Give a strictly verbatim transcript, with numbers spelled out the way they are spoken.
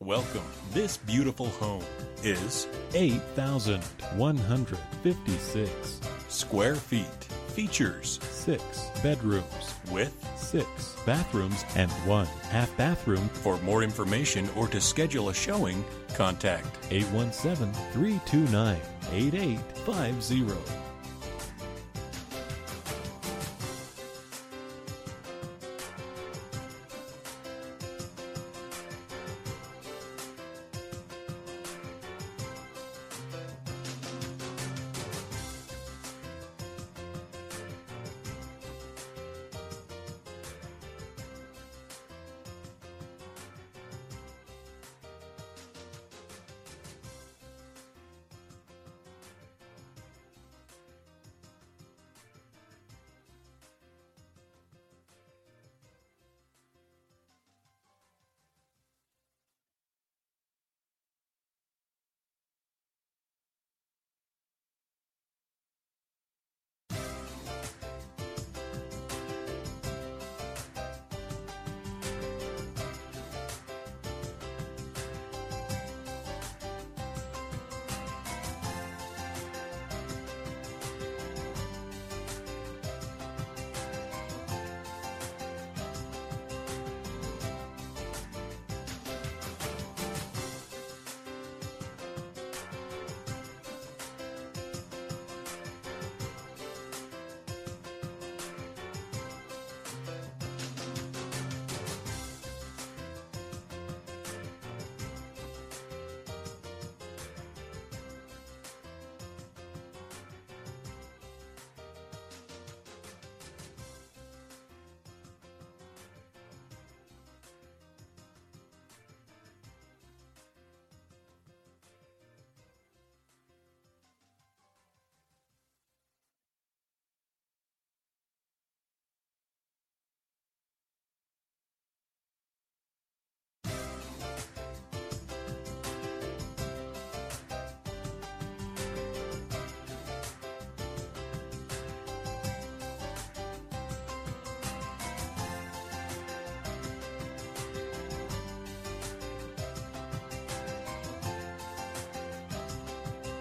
Welcome. This beautiful home is eight thousand one hundred fifty-six square feet. Features six bedrooms with six bathrooms and one half bathroom. For more information or to schedule a showing, contact eight one seven, three two nine, eight eight five zero.